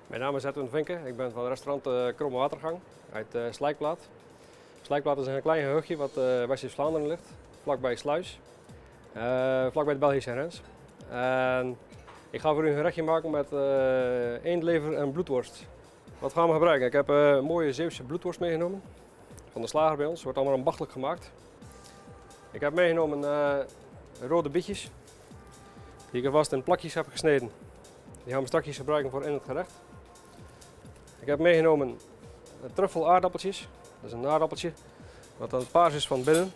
Mijn naam is Edwin Vinken, ik ben van restaurant Kromme Watergang uit Slijkplaat. Slijkplaat is een klein gehuchtje wat West-Vlaanderen ligt, vlakbij Sluis, vlakbij de Belgische grens. En ik ga voor u een gerechtje maken met eendlever en bloedworst. Wat gaan we gebruiken? Ik heb een mooie Zeeuwse bloedworst meegenomen, van de slager bij ons, wordt allemaal ambachtelijk gemaakt. Ik heb meegenomen rode bietjes, die ik alvast in plakjes heb gesneden. Die gaan we straks gebruiken voor in het gerecht. Ik heb meegenomen truffel aardappeltjes. Dat is een aardappeltje wat dan paars is van binnen.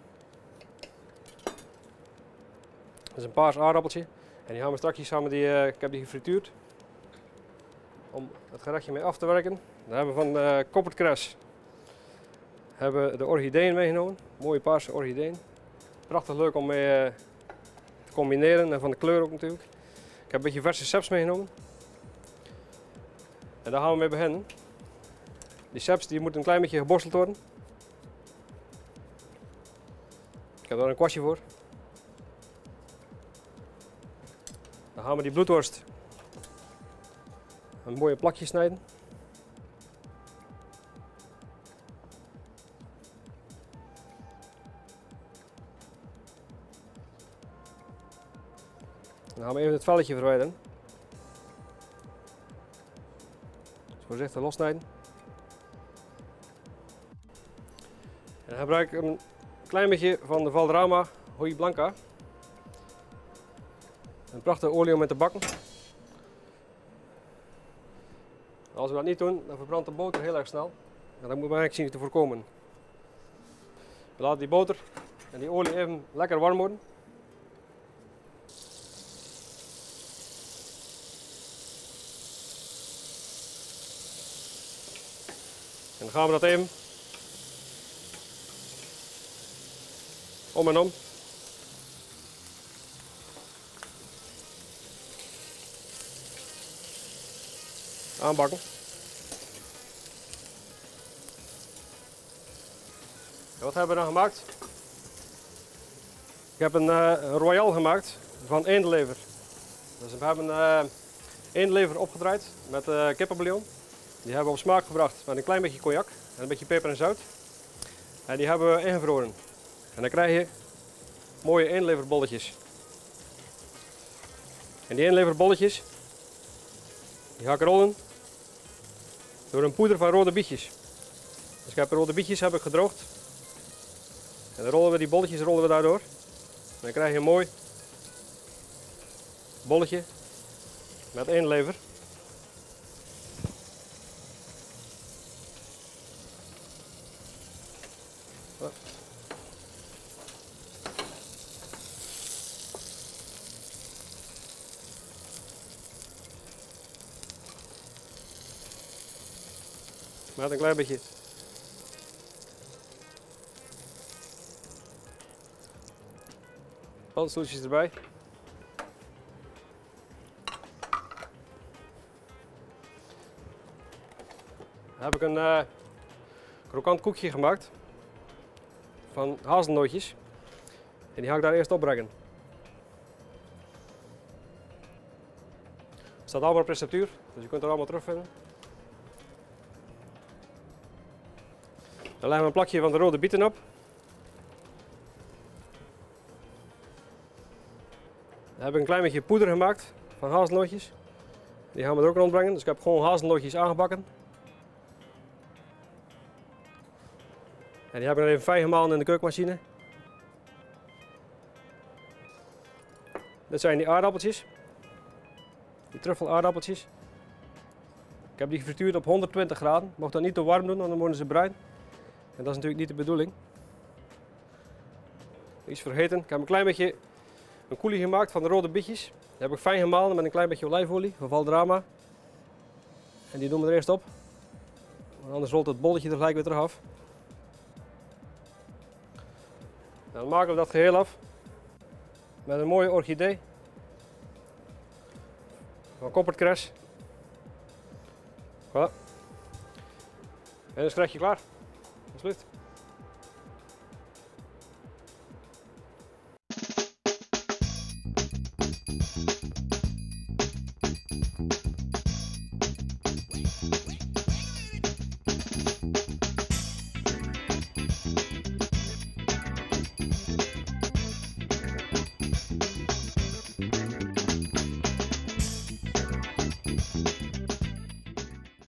Dat is een paars aardappeltje. En die gaan we straks samen, ik heb die gefrituurd om het gerechtje mee af te werken. Dan hebben we van koppertkres hebben we de orchideeën meegenomen. Mooie paarse orchideeën. Prachtig leuk om mee te combineren en van de kleur ook natuurlijk. Ik heb een beetje verse ceps meegenomen. En daar gaan we mee beginnen. Die ceps die moet een klein beetje geborsteld worden. Ik heb daar een kwastje voor. Dan gaan we die bloedworst een mooie plakje snijden. Dan gaan we even het velletje verwijderen. Dus voorzichtig lossnijden. En dan gebruik ik een klein beetje van de Valderrama Hoi Blanca. Een prachtige olie om in te bakken. Als we dat niet doen, dan verbrandt de boter heel erg snel. En dat moeten we eigenlijk zien te voorkomen. We laten die boter en die olie even lekker warm worden. En dan gaan we dat even om en om. Aanbakken. En wat hebben we dan gemaakt? Ik heb een royal gemaakt van eendlever. Dus we hebben eendlever opgedraaid met kippenbouillon. Die hebben we op smaak gebracht met een klein beetje cognac en een beetje peper en zout. En die hebben we ingevroren. En dan krijg je mooie eendleverbolletjes. En die eendleverbolletjes die ga ik rollen door een poeder van rode bietjes. Dus ik heb rode bietjes heb ik gedroogd. En dan rollen we die bolletjes daardoor. En dan krijg je een mooi bolletje met eendlever. Met een klein beetje paddenstoeltjes erbij. Dan heb ik een krokant koekje gemaakt van hazelnootjes. En die ga ik daar eerst opbrengen. Het staat allemaal op receptuur, dus je kunt er allemaal terugvinden. Dan leggen we een plakje van de rode bieten op. Dan heb ik een klein beetje poeder gemaakt van hazelnootjes. Die gaan we er ook rondbrengen, dus ik heb gewoon hazelnootjes aangebakken. En die heb ik dan even fijn gemalen in de keukenmachine. Dit zijn die aardappeltjes. Die truffel aardappeltjes. Ik heb die gefrituurd op 120 graden. Je mag dat niet te warm doen, want dan worden ze bruin. En dat is natuurlijk niet de bedoeling. Iets vergeten. Ik heb een klein beetje een coulis gemaakt van de rode bietjes. Die heb ik fijn gemalen met een klein beetje olijfolie van Valderrama. En die doen we er eerst op. Want anders rolt het bolletje er gelijk weer terug af. Dan maken we dat geheel af met een mooie orchidee van koppertkres. Voilà. En dan is het gerechtje klaar. Alsjeblieft.